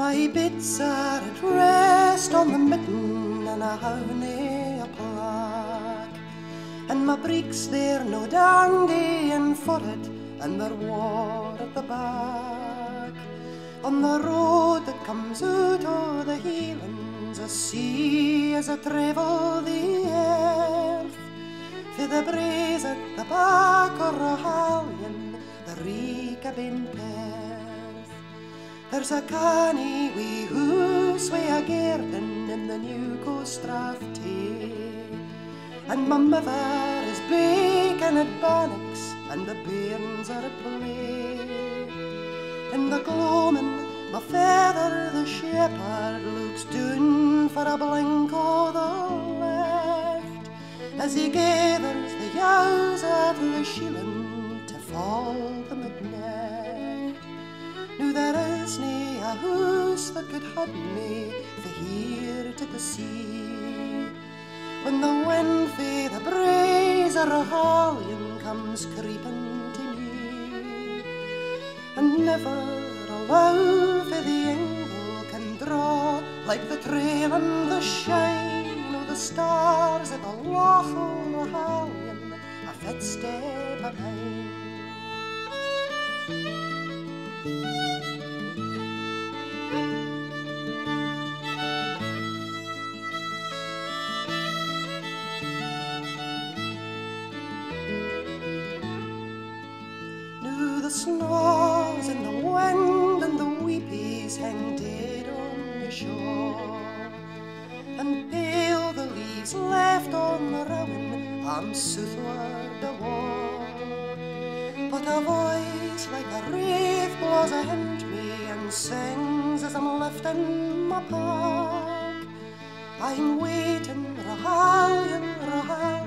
My bits are at rest on the mitten and I have nae a plague, and my breeks they're no dandy and for it and they're war at the back. On the road that comes out o' the Highlands I see as I travel the earth, for the braes at the back o' Rohallion, the reek of Perth. There's a canny wee hoose wi' a garden in the new Costraff Tay, and my mother is baking at bannocks and the bairns are at play. In the gloamin', my father the shepherd looks down for a blink o' the left, as he gathers the yows at the shilling to fall them at night. Now there is nae a house that could hide me fae here to the sea, when the wind fae the braes o' Rohallion comes creeping to me. And never a love for the angle can draw like the trail and the shine o' the stars at the loch o' Rohallion, a footstep behind. The snaws in the wind and the weepies hang dead on the shore, and pale the leaves left on the rowan am southward the war. But a voice like a wraith blows ahint me and sings as I'm lifting my pack. I'm waiting, Rohallion, Rohallion,